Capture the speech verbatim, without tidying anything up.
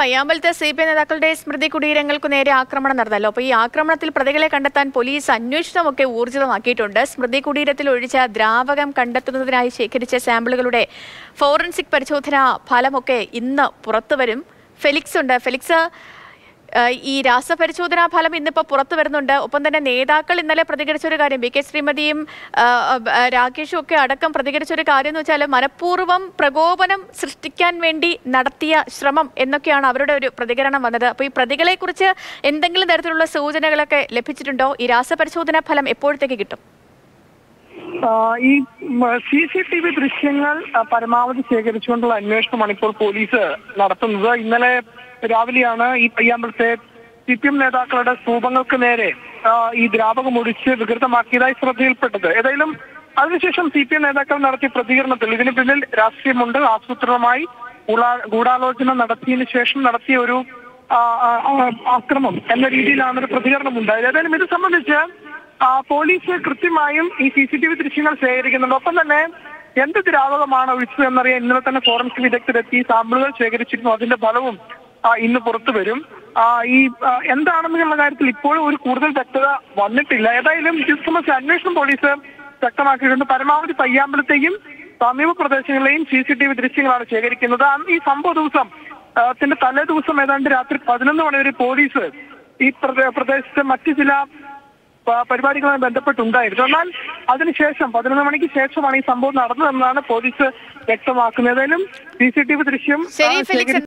പയ്യാമ്പലത്തെ C P I നേതാക്കളുടെ സ്മൃതി കുടീരങ്ങൾക്ക് നേരെ ആക്രമണം നടന്നല്ലോ. അപ്പോൾ ഈ ആക്രമണത്തിൽ പ്രതികളെ കണ്ടെത്താൻ പോലീസ് അന്വേഷണമൊക്കെ ഊർജിതമാക്കിയിട്ടുണ്ട്. സ്മൃതി കുടീരത്തിൽ ഒഴിച്ച ദ്രാവകം കണ്ടെത്തുന്നതിനായി ശേഖരിച്ച സാമ്പിളുകളുടെ ഫോറൻസിക് പരിശോധനാ ഫലമൊക്കെ ഇന്ന് പുറത്തുവരും. ഫെലിക്സ് ഉണ്ട്. ഫെലിക്സ്, ഈ രാസപരിശോധനാ ഫലം ഇന്നിപ്പോൾ പുറത്തു വരുന്നുണ്ട്. ഒപ്പം തന്നെ നേതാക്കൾ ഇന്നലെ പ്രതികരിച്ചൊരു കാര്യം, ബി കെ ശ്രീമതിയും രാകേഷും ഒക്കെ അടക്കം പ്രതികരിച്ചൊരു കാര്യം എന്ന് വെച്ചാൽ മനഃപൂർവ്വം പ്രകോപനം സൃഷ്ടിക്കാൻ വേണ്ടി നടത്തിയ ശ്രമം എന്നൊക്കെയാണ് അവരുടെ ഒരു പ്രതികരണം വന്നത്. അപ്പോൾ ഈ പ്രതികളെക്കുറിച്ച് എന്തെങ്കിലും തരത്തിലുള്ള സൂചനകളൊക്കെ ലഭിച്ചിട്ടുണ്ടോ? ഈ രാസപരിശോധനാ ഫലം എപ്പോഴത്തേക്ക് കിട്ടും? ഈ സി സി ടി വി ദൃശ്യങ്ങൾ പരമാവധി ശേഖരിച്ചുകൊണ്ടുള്ള അന്വേഷണമാണ് ഇപ്പോൾ പോലീസ് നടത്തുന്നത്. ഇന്നലെ രാവിലെയാണ് ഈ പയ്യാമ്പലത്തെ സി പി എം നേതാക്കളുടെ സ്തൂപങ്ങൾക്ക് നേരെ ഈ ദ്രാവകം ഒഴിച്ച് വികൃതമാക്കിയതായി ശ്രദ്ധയിൽപ്പെട്ടത്. ഏതായാലും അതിനുശേഷം സി പി എം നേതാക്കൾ നടത്തിയ പ്രതികരണത്തിൽ ഇതിന് പിന്നിൽ രാഷ്ട്രീയമുണ്ട്, ആസൂത്രണമായി ഗൂഢാലോചന നടത്തിയതിനു ശേഷം നടത്തിയ ഒരു ആക്രമം എന്ന രീതിയിലാണ് ഒരു പ്രതികരണം ഉണ്ടായത്. ഏതായാലും ഇത് സംബന്ധിച്ച് പോലീസ് കൃത്യമായും ഈ സി സി ടി വി ദൃശ്യങ്ങൾ ശേഖരിക്കുന്നുണ്ട്. ഒപ്പം തന്നെ എന്ത് ദ്രാവകമാണ് ഒഴിച്ചത് എന്നറിയാൻ ഇന്നലെ തന്നെ ഫോറൻസിക് വിദഗ്ധരെത്തി സാമ്പിളുകൾ ശേഖരിച്ചിരുന്നു. അതിന്റെ ഫലവും ഇന്ന് പുറത്തു വരും. ഈ എന്താണെന്നുള്ള കാര്യത്തിൽ ഇപ്പോഴും ഒരു കൂടുതൽ വ്യക്തത വന്നിട്ടില്ല. ഏതായാലും ഇത് സംബന്ധിച്ച് അന്വേഷണം പോലീസ് ശക്തമാക്കിയിട്ടുണ്ട്. പരമാവധി പയ്യാമ്പലത്തെയും സമീപ പ്രദേശങ്ങളിലെയും സി സി ടി വി ദൃശ്യങ്ങളാണ് ശേഖരിക്കുന്നത്. ഈ സംഭവ ദിവസം ത്തിന്റെ തലേ ദിവസം ഏതാണ്ട് രാത്രി പതിനൊന്ന് മണി വരെ പോലീസ് ഈ പ്രദേശത്തെ മറ്റു ചില പരിപാടികളുമായി ബന്ധപ്പെട്ടുണ്ടായിരുന്നു. എന്നാൽ അതിനുശേഷം പതിനൊന്ന് മണിക്ക് ശേഷമാണ് ഈ സംഭവം നടന്നതെന്നാണ് പോലീസ് വ്യക്തമാക്കുന്നത്. ഏതായാലും സി സി ടി വി ദൃശ്യം